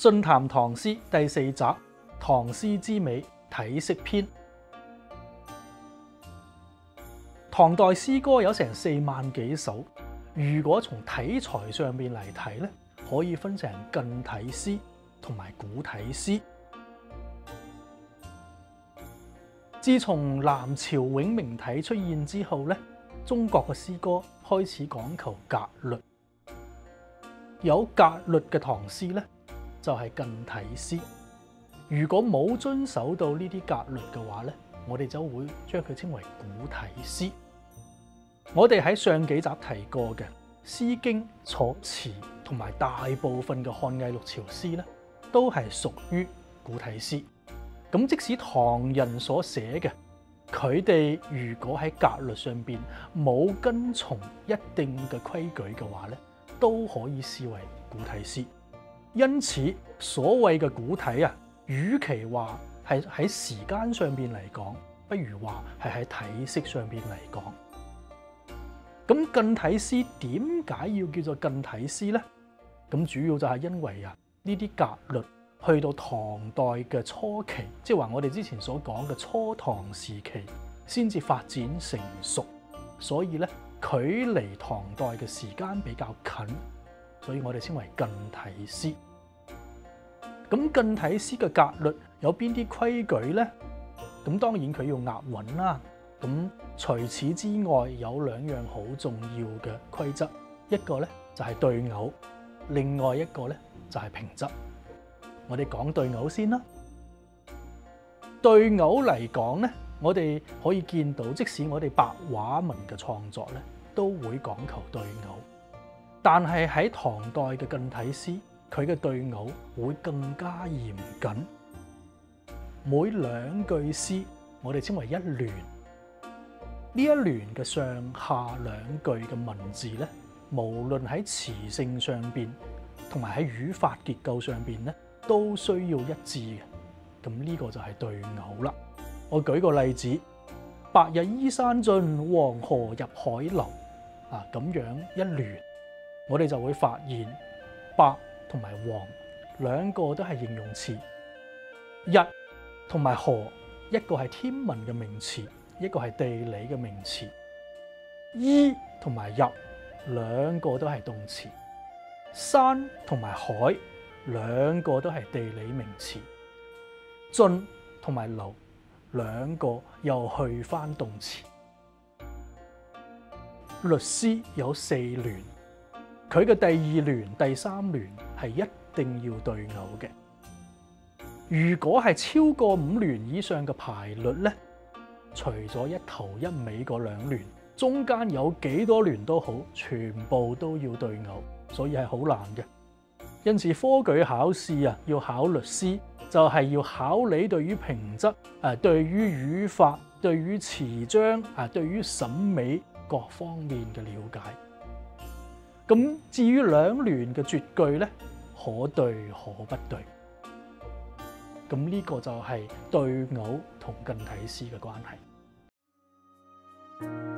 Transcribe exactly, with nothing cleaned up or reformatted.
信談唐詩第四集《唐詩之美體式篇》。唐代詩歌有成四萬幾首，如果從體裁上面嚟睇咧，可以分成近體詩同埋古體詩。自從南朝永明體出現之後咧，中國嘅詩歌開始講求格律。有格律嘅唐詩咧，就係近體詩。如果冇遵守到呢啲格律嘅話咧，我哋就會將佢稱為古體詩。我哋喺上幾集提過嘅《詩經》、楚辭同埋大部分嘅漢魏六朝詩咧，都係屬於古體詩。咁即使唐人所寫嘅，佢哋如果喺格律上邊冇跟從一定嘅規矩嘅話咧，都可以視為古體詩。因此，所謂嘅古體啊，與其話係喺時間上邊嚟講，不如話係喺體式上邊嚟講。咁近體詩點解要叫做近體詩呢？咁主要就係因為啊，呢啲格律去到唐代嘅初期，即係話我哋之前所講嘅初唐時期，先至發展成熟，所以咧距離唐代嘅時間比較近，所以我哋稱為近體詩。咁近體詩嘅格律有邊啲規矩呢？咁當然佢要押韻啦。咁除此之外，有兩樣好重要嘅規則，一個咧就係對偶，另外一個咧就係平仄。我哋講對偶先啦。對偶嚟講咧，我哋可以見到，即使我哋白話文嘅創作咧，都會講求對偶。但係喺唐代嘅近體詩，佢嘅對偶會更加嚴謹。每兩句詩，我哋稱為一聯。呢一聯嘅上下兩句嘅文字咧，無論喺詞性上邊，同埋喺語法結構上邊咧，都需要一致嘅。咁呢個就係對偶啦。我舉個例子：白日依山盡，黃河入海流。啊，咁樣一聯，我哋就會發現白同埋黃兩個都係形容詞，日同埋河一個係天文嘅名詞，一個係地理嘅名詞，依同埋入兩個都係動詞，山同埋海兩個都係地理名詞，進同埋流兩個又去返動詞。律詩有四聯，佢嘅第二聯、第三聯係一定要對偶嘅。如果係超過五聯以上嘅排律咧，除咗一頭一尾嗰兩聯，中間有幾多聯都好，全部都要對偶，所以係好難嘅。因此科舉考試啊，要考律詩，就係要考你對於平仄、誒對於語法、對於詞章、啊對於審美各方面嘅了解。咁至於兩聯嘅絕句咧，可對可不對。咁呢個就係對偶同近體詩嘅關係。